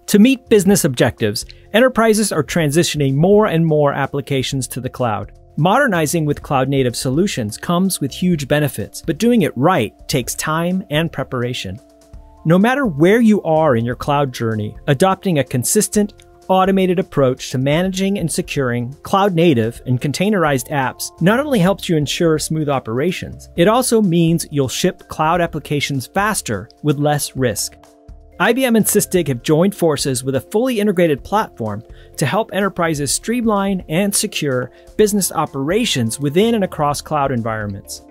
To meet business objectives, enterprises are transitioning more and more applications to the cloud. Modernizing with cloud-native solutions comes with huge benefits, but doing it right takes time and preparation. No matter where you are in your cloud journey, adopting a consistent, automated approach to managing and securing cloud-native and containerized apps not only helps you ensure smooth operations, it also means you'll ship cloud applications faster with less risk. IBM and Sysdig have joined forces with a fully integrated platform to help enterprises streamline and secure business operations within and across cloud environments.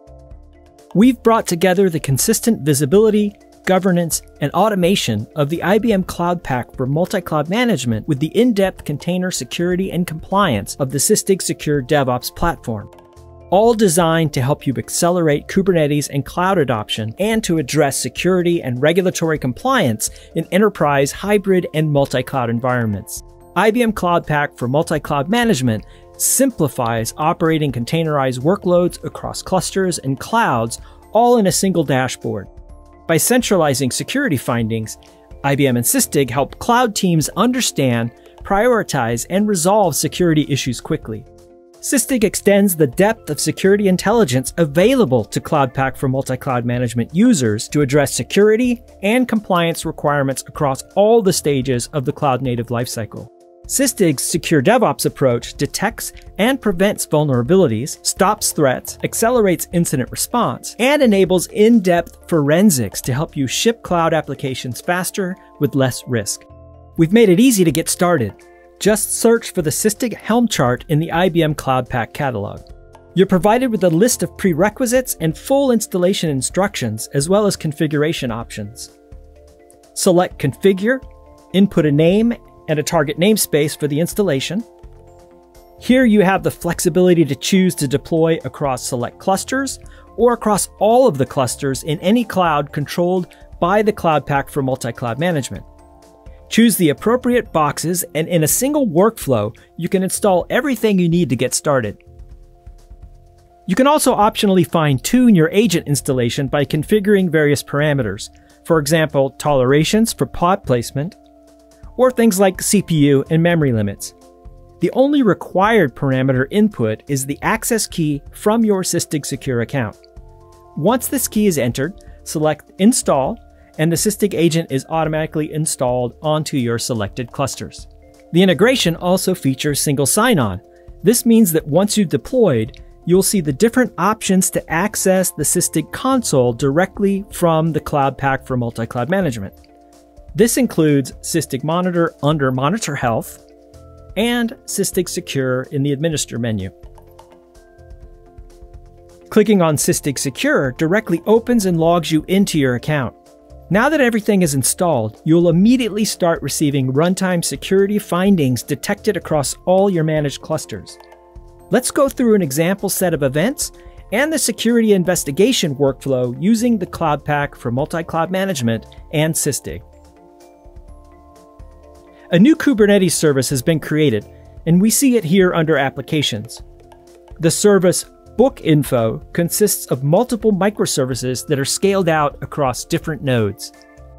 We've brought together the consistent visibility, governance, and automation of the IBM Cloud Pak for Multicloud Management with the in-depth container security and compliance of the Sysdig Secure DevOps platform, all designed to help you accelerate Kubernetes and cloud adoption and to address security and regulatory compliance in enterprise, hybrid, and multi-cloud environments. IBM Cloud Pak for Multicloud Management simplifies operating containerized workloads across clusters and clouds, all in a single dashboard. By centralizing security findings, IBM and Sysdig help cloud teams understand, prioritize, and resolve security issues quickly. Sysdig extends the depth of security intelligence available to Cloud Pak for Multicloud Management users to address security and compliance requirements across all the stages of the cloud-native lifecycle. Sysdig's Secure DevOps approach detects and prevents vulnerabilities, stops threats, accelerates incident response, and enables in-depth forensics to help you ship cloud applications faster with less risk. We've made it easy to get started. Just search for the Sysdig Helm chart in the IBM Cloud Pak catalog. You're provided with a list of prerequisites and full installation instructions, as well as configuration options. Select Configure, input a name and a target namespace for the installation. Here you have the flexibility to choose to deploy across select clusters or across all of the clusters in any cloud controlled by the Cloud Pak for Multicloud Management. Choose the appropriate boxes, and in a single workflow, you can install everything you need to get started. You can also optionally fine-tune your agent installation by configuring various parameters, for example, tolerations for pod placement, or things like CPU and memory limits. The only required parameter input is the access key from your Sysdig Secure account. Once this key is entered, select Install, and the Sysdig agent is automatically installed onto your selected clusters. The integration also features single sign-on. This means that once you've deployed, you'll see the different options to access the Sysdig console directly from the Cloud Pak for Multicloud Management. This includes Sysdig Monitor under Monitor Health and Sysdig Secure in the Administer menu. Clicking on Sysdig Secure directly opens and logs you into your account. Now that everything is installed, you'll immediately start receiving runtime security findings detected across all your managed clusters. Let's go through an example set of events and the security investigation workflow using the Cloud Pak for Multicloud Management and Sysdig. A new Kubernetes service has been created, and we see it here under Applications. The service Book Info consists of multiple microservices that are scaled out across different nodes.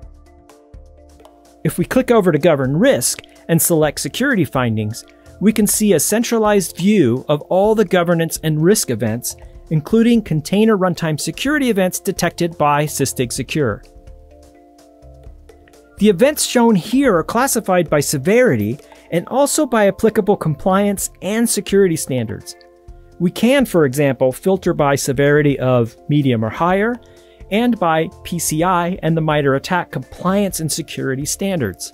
If we click over to Govern Risk and select Security Findings, we can see a centralized view of all the governance and risk events, including container runtime security events detected by Sysdig Secure. The events shown here are classified by severity and also by applicable compliance and security standards. We can, for example, filter by severity of medium or higher, and by PCI and the MITRE ATT&CK compliance and security standards.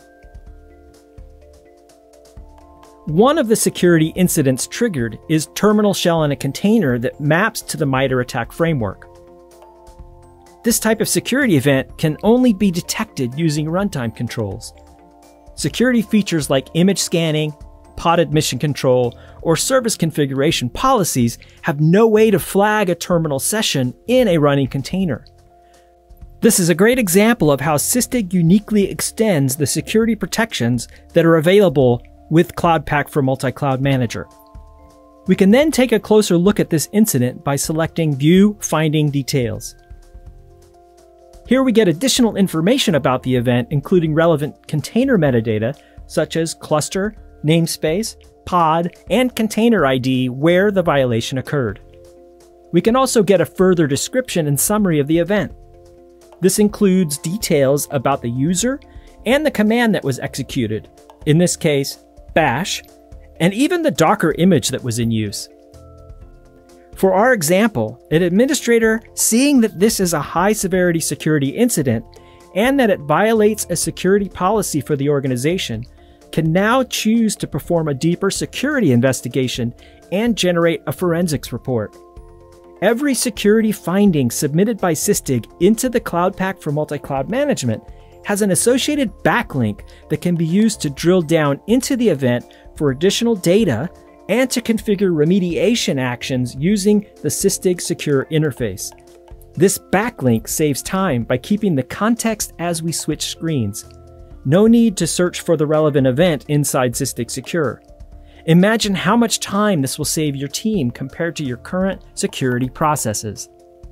One of the security incidents triggered is terminal shell in a container that maps to the MITRE ATT&CK framework. This type of security event can only be detected using runtime controls. Security features like image scanning, pod admission control, or service configuration policies have no way to flag a terminal session in a running container. This is a great example of how Sysdig uniquely extends the security protections that are available with Cloud Pak for Multicloud Manager. We can then take a closer look at this incident by selecting View Finding Details. Here we get additional information about the event, including relevant container metadata, such as cluster, namespace, pod, and container ID where the violation occurred. We can also get a further description and summary of the event. This includes details about the user and the command that was executed, in this case, bash, and even the Docker image that was in use. For our example, an administrator seeing that this is a high-severity security incident and that it violates a security policy for the organization can now choose to perform a deeper security investigation and generate a forensics report. Every security finding submitted by Sysdig into the Cloud Pak for Multicloud Management has an associated backlink that can be used to drill down into the event for additional data and to configure remediation actions using the Sysdig Secure interface. This backlink saves time by keeping the context as we switch screens. No need to search for the relevant event inside Sysdig Secure. Imagine how much time this will save your team compared to your current security processes.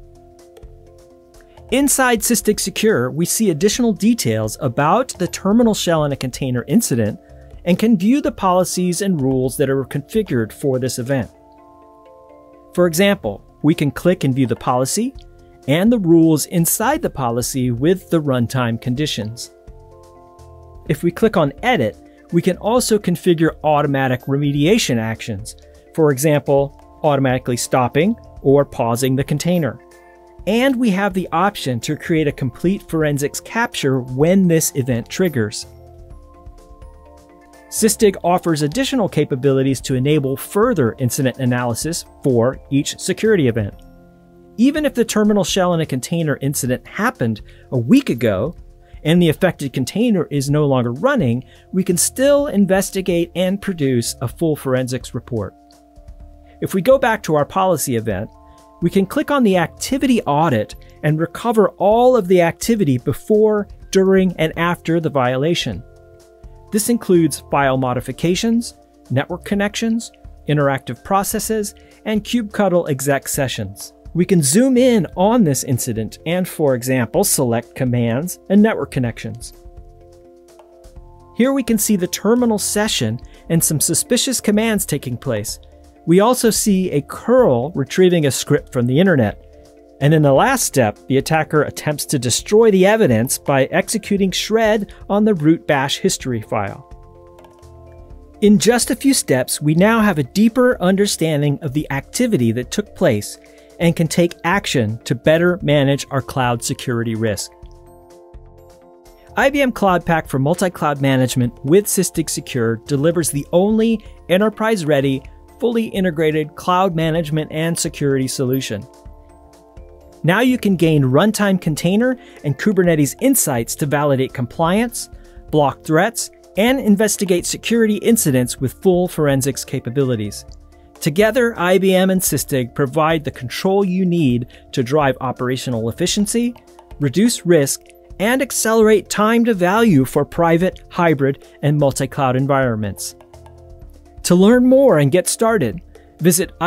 Inside Sysdig Secure, we see additional details about the terminal shell in a container incident and can view the policies and rules that are configured for this event. For example, we can click and view the policy and the rules inside the policy with the runtime conditions. If we click on Edit, we can also configure automatic remediation actions, for example, automatically stopping or pausing the container. And we have the option to create a complete forensics capture when this event triggers. Sysdig offers additional capabilities to enable further incident analysis for each security event. Even if the terminal shell in a container incident happened a week ago and the affected container is no longer running, we can still investigate and produce a full forensics report. If we go back to our policy event, we can click on the activity audit and recover all of the activity before, during, and after the violation. This includes file modifications, network connections, interactive processes, and kubectl exec sessions. We can zoom in on this incident and, for example, select commands and network connections. Here we can see the terminal session and some suspicious commands taking place. We also see a curl retrieving a script from the internet. And in the last step, the attacker attempts to destroy the evidence by executing shred on the root bash history file. In just a few steps, we now have a deeper understanding of the activity that took place and can take action to better manage our cloud security risk. IBM Cloud Pak for Multicloud Management with Sysdig Secure delivers the only enterprise-ready, fully integrated cloud management and security solution. Now you can gain runtime container and Kubernetes insights to validate compliance, block threats, and investigate security incidents with full forensics capabilities. Together, IBM and Sysdig provide the control you need to drive operational efficiency, reduce risk, and accelerate time to value for private, hybrid, and multi-cloud environments. To learn more and get started, visit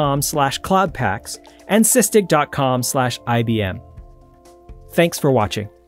ibm.com/cloudpaks and sysdig.com/IBM. Thanks for watching.